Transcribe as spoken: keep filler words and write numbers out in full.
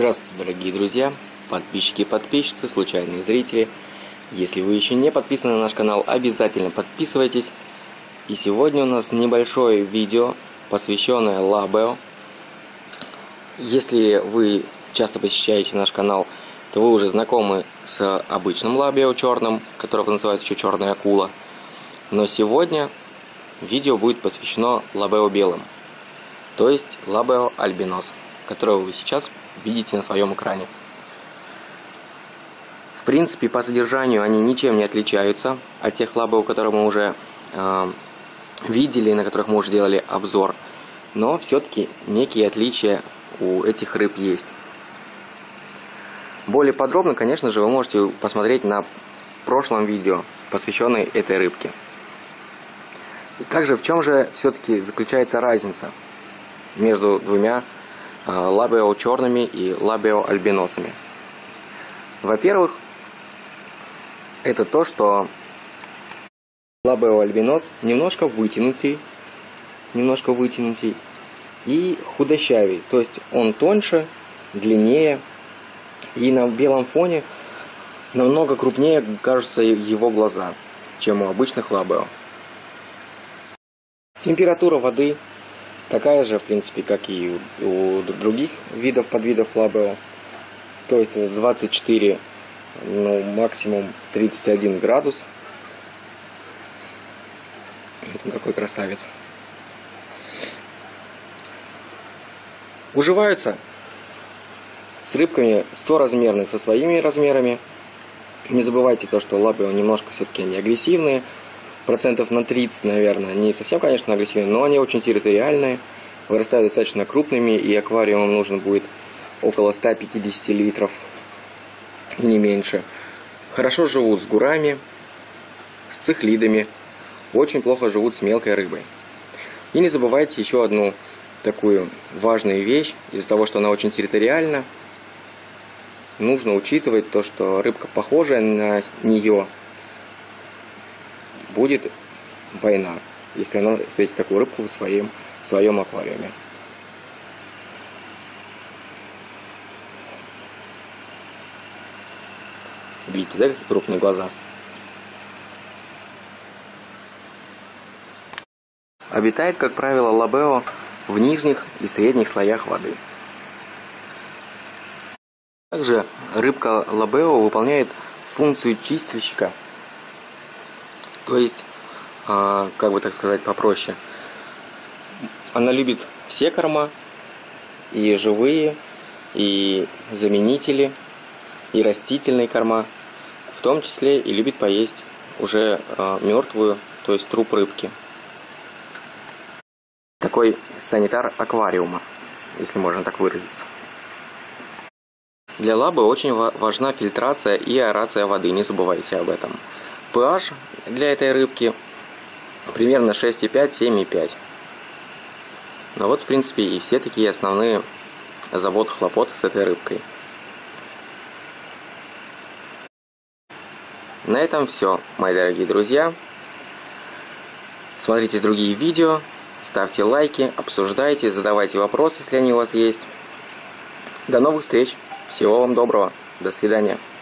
Здравствуйте, дорогие друзья, подписчики и подписчицы, случайные зрители. Если вы еще не подписаны на наш канал, обязательно подписывайтесь. И сегодня у нас небольшое видео, посвященное Лабео. Если вы часто посещаете наш канал, то вы уже знакомы с обычным Лабео черным, которого называют еще черная акула. Но сегодня видео будет посвящено Лабео белым, то есть Лабео альбинос, которого вы сейчас видите на своем экране. В принципе, по содержанию они ничем не отличаются от тех Лабео, которые мы уже э, видели, на которых мы уже делали обзор. Но все-таки некие отличия у этих рыб есть. Более подробно, конечно же, вы можете посмотреть на прошлом видео, посвященное этой рыбке. И также в чем же все-таки заключается разница между двумя Лабео черными и Лабео альбиносами? Во-первых, это то, что Лабео альбинос немножко вытянутый, немножко вытянутый и худощавый, то есть он тоньше, длиннее, и на белом фоне намного крупнее кажутся его глаза, чем у обычных Лабео. Температура воды такая же, в принципе, как и у других видов, подвидов Лабео. То есть двадцать четыре, ну, максимум тридцать один градус. Вот какой красавец. Уживаются с рыбками соразмерных со своими размерами. Не забывайте то, что Лабео немножко все-таки они агрессивные. Процентов на тридцать, наверное, не совсем, конечно, агрессивные, но они очень территориальные, вырастают достаточно крупными, и аквариумам нужно будет около ста пятидесяти литров и не меньше. Хорошо живут с гурами, с цихлидами, очень плохо живут с мелкой рыбой. И не забывайте еще одну такую важную вещь: из-за того, что она очень территориальна, нужно учитывать то, что рыбка, похожая на нее, будет война, если она встретит такую рыбку в своем, в своем аквариуме. Видите, да, какие крупные глаза? Обитает, как правило, Лабео в нижних и средних слоях воды. Также рыбка Лабео выполняет функцию чистильщика. То есть, э, как бы так сказать попроще, она любит все корма, и живые, и заменители, и растительные корма, в том числе и любит поесть уже э, мертвую, то есть труп рыбки. Такой санитар аквариума, если можно так выразиться. Для Лабео очень важна фильтрация и аэрация воды, не забывайте об этом. pH для этой рыбки примерно шесть и пять — семь и пять. Ну вот, в принципе, и все такие основные заботы, хлопоты с этой рыбкой. На этом все, мои дорогие друзья. Смотрите другие видео, ставьте лайки, обсуждайте, задавайте вопросы, если они у вас есть. До новых встреч, всего вам доброго, до свидания.